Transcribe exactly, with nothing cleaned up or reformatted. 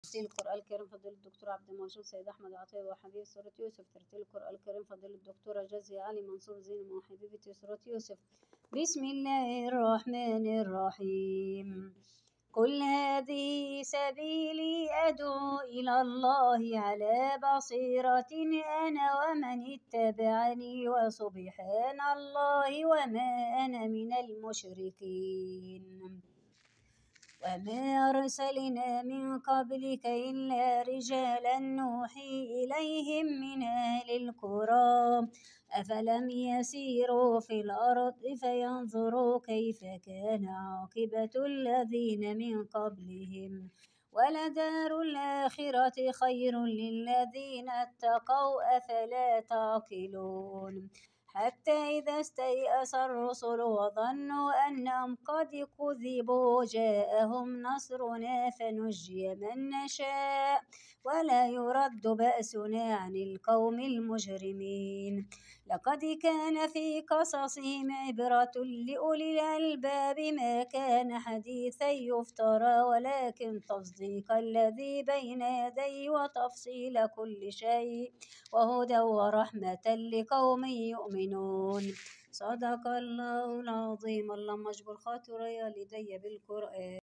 ترتيل القرآن الكريم فضيلة الدكتور عبد الموجود سيد أحمد عطية وحبيب سورة يوسف. ترتيل القرآن الكريم فضيلة الدكتورة جازية علي منصور زين وحبيبة سورة يوسف. بسم الله الرحمن الرحيم. قل هذه سبيلي أدعو إلى الله على بصيرة أنا ومن اتبعني وسبحان الله وما أنا من المشركين. وما أرسلنا من قبلك إلا رجالا نوحي إليهم من أهل القرى أفلم يسيروا في الأرض فينظروا كيف كان عاقبة الذين من قبلهم ولدار الآخرة خير للذين اتقوا أفلا تعقلون. حتى إذا استيأس الرسل وظنوا أنهم قد كذبوا جاءهم نصرنا فنجي من نشاء ولا يرد بأسنا عن القوم المجرمين. لقد كان في قصصهم عبرة لأولي الألباب ما كان حديثا يفترى ولكن تصديق الذي بين يديه وتفصيل كل شيء وهدى ورحمة لقوم يؤمنون. صدق الله العظيم. اللهم اجبر خاطري والدي بالقرآن.